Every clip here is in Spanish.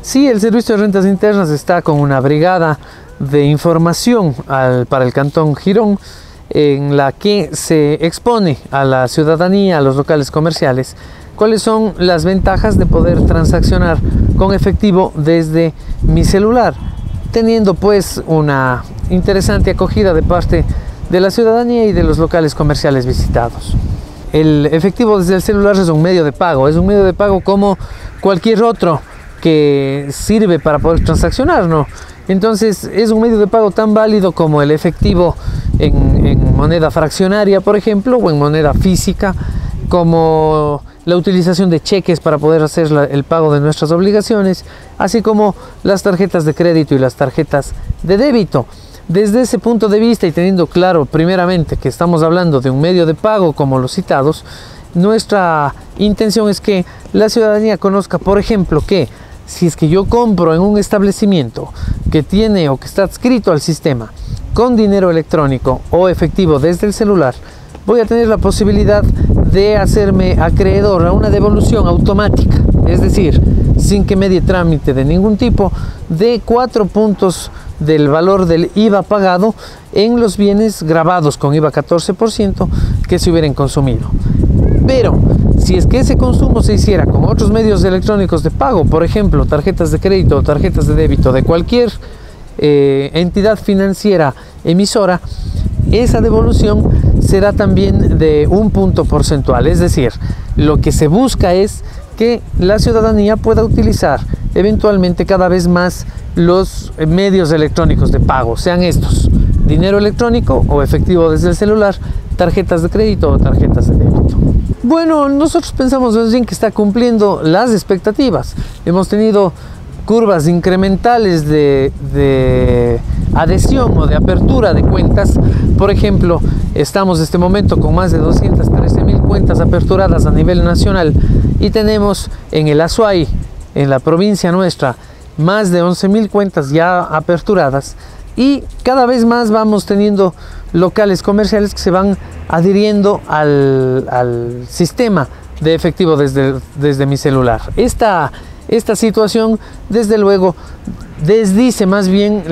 Sí, el Servicio de Rentas Internas está con una brigada de información para el Cantón Girón, en la que se expone a la ciudadanía, a los locales comerciales, cuáles son las ventajas de poder transaccionar con efectivo desde mi celular, teniendo pues una interesante acogida de parte de la ciudadanía y de los locales comerciales visitados. El efectivo desde el celular es un medio de pago como cualquier otro que sirve para poder transaccionar, ¿no? Entonces es un medio de pago tan válido como el efectivo en moneda fraccionaria, por ejemplo, o en moneda física, como la utilización de cheques para poder hacer el pago de nuestras obligaciones, así como las tarjetas de crédito y las tarjetas de débito. Desde ese punto de vista, y teniendo claro primeramente que estamos hablando de un medio de pago como los citados, nuestra intención es que la ciudadanía conozca, por ejemplo, que si es que yo compro en un establecimiento que tiene o que está adscrito al sistema con dinero electrónico o efectivo desde el celular, voy a tener la posibilidad de hacerme acreedor a una devolución automática, es decir, sin que medie trámite de ningún tipo, de 4 puntos del valor del IVA pagado en los bienes grabados con IVA 14% que se hubieran consumido. Pero si es que ese consumo se hiciera con otros medios electrónicos de pago, por ejemplo, tarjetas de crédito o tarjetas de débito de cualquier entidad financiera emisora, esa devolución será también de un punto porcentual. Es decir, lo que se busca es que la ciudadanía pueda utilizar eventualmente cada vez más los medios electrónicos de pago, sean estos dinero electrónico o efectivo desde el celular, tarjetas de crédito o tarjetas de débito. Bueno, nosotros pensamos más bien que está cumpliendo las expectativas. Hemos tenido curvas incrementales de adhesión o de apertura de cuentas. Por ejemplo, estamos en este momento con más de 213.000 cuentas aperturadas a nivel nacional y tenemos en el Azuay, en la provincia nuestra, más de 11.000 cuentas ya aperturadas, y cada vez más vamos teniendo locales comerciales que se van adhiriendo al sistema de efectivo desde mi celular. Esta situación, desde luego, desdice más bien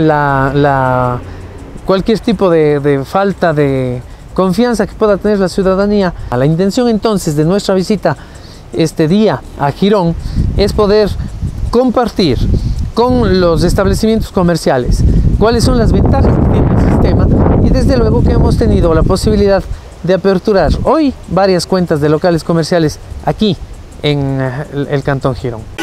cualquier tipo de falta de confianza que pueda tener la ciudadanía. La intención entonces de nuestra visita este día a Girón es poder compartir con los establecimientos comerciales cuáles son las ventajas que tiene el sistema, y desde luego que hemos tenido la posibilidad de aperturar hoy varias cuentas de locales comerciales aquí en el Cantón Girón.